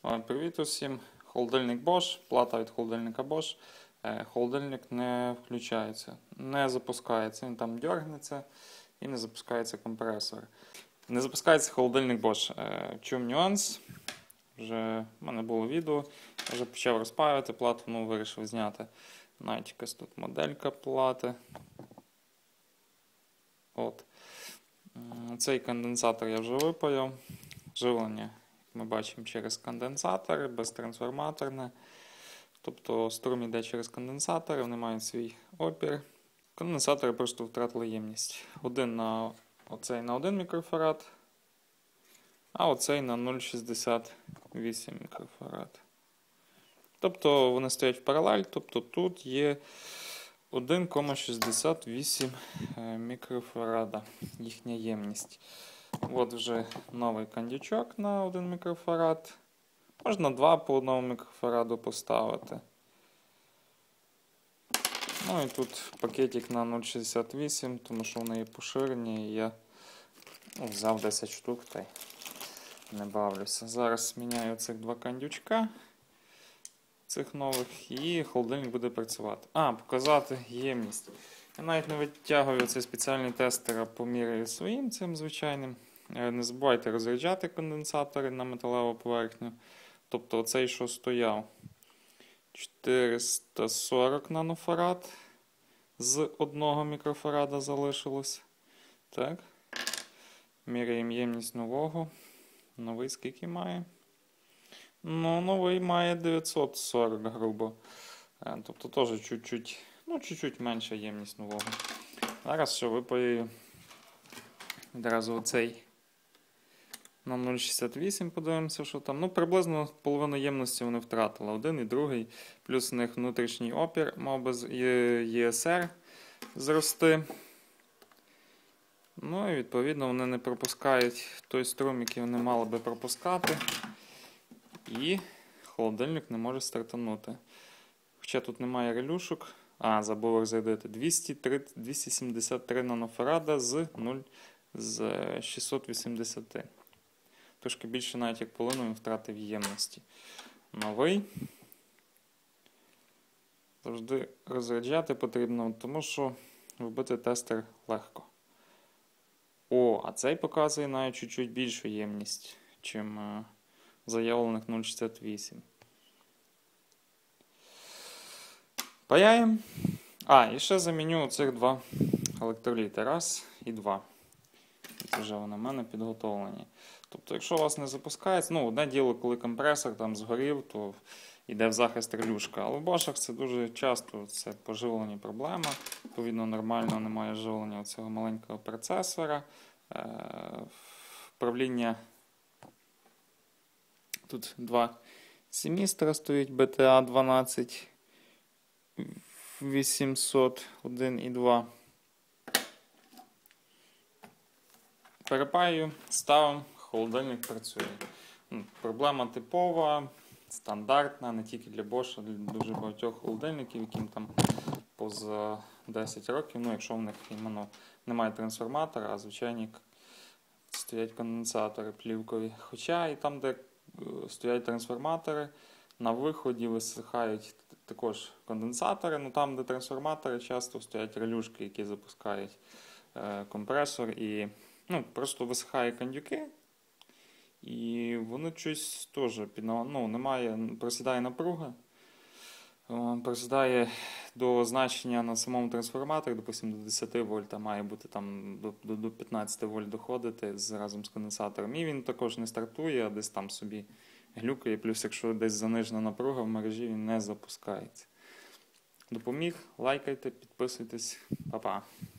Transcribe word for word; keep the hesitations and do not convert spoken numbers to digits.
Привіт усім. Холодильник Bosch, плата від холодильника Bosch. Холодильник не включається, не запускається, він там дергнеться і не запускається компресор. Не запускається холодильник Bosch. В чому нюанс? Вже в мене було відео, я вже почав розпаювати плату, ну вирішив зняти. Навіть якась тут моделька плати. От. Цей конденсатор я вже випаяв. Живлення ми бачимо через конденсатор, безтрансформаторне. Тобто струм йде через конденсатори, вони мають свій опір. Конденсатори просто втратили ємність. Один на оцей на один мікрофарад, а оцей на нуль цілих шістдесят вісім мікрофарад. Тобто вони стоять в паралель, тобто тут є один цілих шістдесят вісім мікрофарада їхня ємність. От вже новий кондячок на один мікрофарад. Можна два по одному мікрофараду поставити. Ну і тут пакетик на нуль цілих шістдесят вісім, тому що вони є поширені, і я ну, взяв десять штук та й не бавлюся. Зараз міняю цих два кондючка, цих нових, і холодильник буде працювати. А, показати ємність. Я навіть не витягую цей спеціальний тестер, а поміряю своїм цим звичайним. Не забувайте розряджати конденсатори на металеву поверхню. Тобто оцей, що стояв, чотириста сорок нанофарад з одного мікрофарада залишилось. Так. Міряємо ємність нового. Новий скільки має? Ну, новий має дев'ятсот сорок грубо. Тобто теж чуть-чуть, ну, чуть-чуть менша ємність нового. Зараз що випаю відразу оцей на нуль цілих шістдесят вісім, подивимося, що там. Ну, приблизно половину ємності вони втратили. Один і другий. Плюс у них внутрішній опір, мав би з Є Ес Ар зрости. Ну і відповідно вони не пропускають той струм, який вони мали би пропускати. І холодильник не може стартанути. Хоча тут немає релюшок. А, забув розрядити. двісті сімдесят три нанофарада з нуль з шістсот вісімдесят. Трошки більше, навіть як половину, він втратив ємності. Новий. Завжди розряджати потрібно, тому що вбити тестер легко. О, а цей показує навіть чуть-чуть більшу ємність, чим заявлених нуль цілих шістдесят вісім. Паяємо. А, і ще заміню цих два електроліти. Раз і два. Це вже вони в мене підготовлені. Тобто, якщо у вас не запускається, ну, одне діло, коли компресор там згорів, то йде в захист релюшка. Але в Bosch'ах це дуже часто, це по живленню проблема. Відповідно, нормально немає живлення цього маленького процесора. Е, Вправління. Тут два семістра стоїть, Б Т А дванадцять вісімсот один і два. Перепаюю, ставимо, холодильник працює. Ну, проблема типова, стандартна, не тільки для Bosch, а для дуже багатьох холодильників, яким там поза десять років, ну якщо в них іменно немає трансформатора, а звичайні стоять конденсатори плівкові. Хоча і там, де стоять трансформатори, на виході висихають також конденсатори, ну там, де трансформатори, часто стоять релюшки, які запускають е, компресор і ну, просто висихає кондюки, і вони щось теж під, ну, немає, просідає напруга, просідає до значення на самому трансформаторі, допустимо, до десять вольт, а має бути там до, до, до п'ятнадцять вольт доходити з, разом з конденсатором. І він також не стартує, а десь там собі глюкає, плюс якщо десь занижена напруга в мережі, він не запускається. Допоміг, лайкайте, підписуйтесь, па-па.